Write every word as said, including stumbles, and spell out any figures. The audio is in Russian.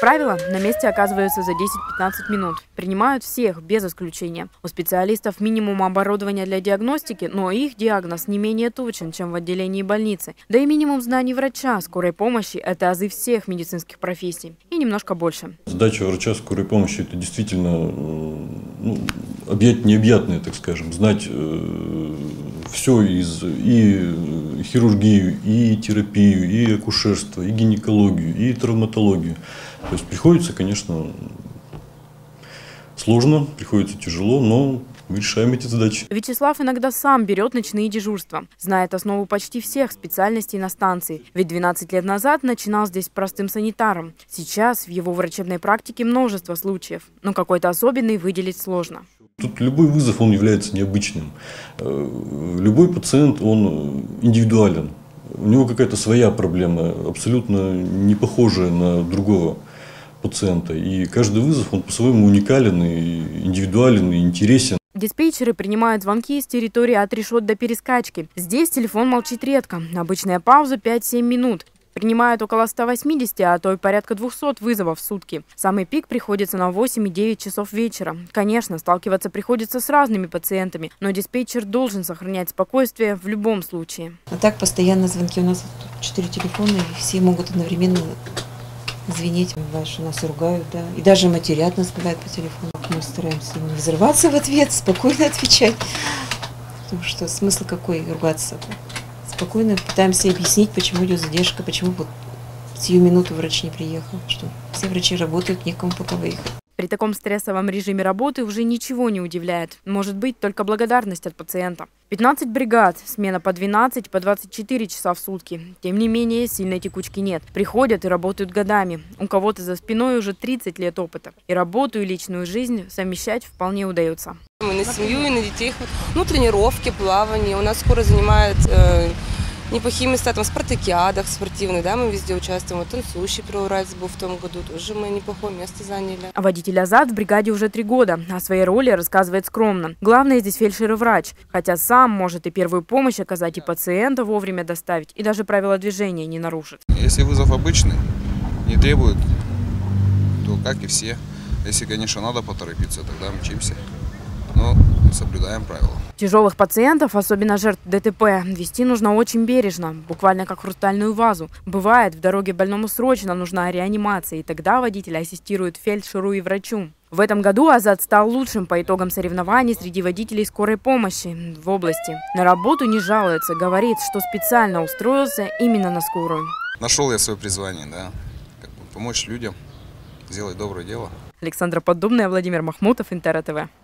правило, на месте оказываются за десять-пятнадцать минут. Принимают всех, без исключения. У специалистов минимум оборудования для диагностики, но их диагноз не менее точен, чем в отделении больницы. Да и минимум знаний врача скорой помощи – это азы всех медицинских профессий. И немножко больше. Задача врача скорой помощи – это действительно ну, объять необъятное, так скажем. Знать э, все из и хирургию, и терапию, и акушерство, и гинекологию, и травматологию. То есть приходится, конечно, сложно, приходится тяжело, но мы решаем эти задачи. Вячеслав иногда сам берет ночные дежурства. Знает основу почти всех специальностей на станции. Ведь двенадцать лет назад начинал здесь простым санитаром. Сейчас в его врачебной практике множество случаев, но какой-то особенный выделить сложно. Тут любой вызов, он является необычным. Любой пациент, он индивидуален. У него какая-то своя проблема, абсолютно не похожая на другого пациента. И каждый вызов, он по-своему уникален, и индивидуален, и интересен. Диспетчеры принимают звонки с территории от решет до перескачки. Здесь телефон молчит редко. Обычная пауза пять-семь минут. Принимают около ста восьмидесяти, а то и порядка двухсот вызовов в сутки. Самый пик приходится на восемь и девять часов вечера. Конечно, сталкиваться приходится с разными пациентами, но диспетчер должен сохранять спокойствие в любом случае. А так постоянно звонки. У нас четыре телефона, и все могут одновременно звенеть. Бывает, что нас ругают, да. И даже матерят нас, бывает, по телефону. Мы стараемся не взрываться в ответ, спокойно отвечать. Потому что смысл какой ругаться? Спокойно пытаемся объяснить, почему идет задержка, почему вот сию минуту врач не приехал, что все врачи работают, некому пока выехать. При таком стрессовом режиме работы уже ничего не удивляет. Может быть только благодарность от пациента. пятнадцать бригад, смена по двенадцать, по двадцать четыре часа в сутки. Тем не менее, сильной текучки нет. Приходят и работают годами. У кого-то за спиной уже тридцать лет опыта. И работу, и личную жизнь совмещать вполне удается. Мы на семью и на детей. Ну, тренировки, плавание. У нас скоро занимает э, неплохие места там, в спартакиадах спортивных. Да, мы везде участвуем. Вот танцующий первоуральц был в том году. Тоже мы неплохое место заняли. А водитель Азат в бригаде уже три года. О своей роли рассказывает скромно. Главное здесь фельдшер и врач. Хотя сам может и первую помощь оказать, и пациента вовремя доставить, и даже правила движения не нарушит. Если вызов обычный, не требует, то как и все. Если, конечно, надо поторопиться, тогда мчимся. Но соблюдаем правила. Тяжелых пациентов, особенно жертв ДТП, вести нужно очень бережно, буквально как хрустальную вазу. Бывает, в дороге больному срочно нужна реанимация, и тогда водитель ассистирует фельдшеру и врачу. В этом году Азат стал лучшим по итогам соревнований среди водителей скорой помощи в области. На работу не жалуется, говорит, что специально устроился именно на скорую. Нашел я свое призвание, да, как бы помочь людям, сделать доброе дело. Александра Поддубная, Владимир Махмутов, Интер ТВ.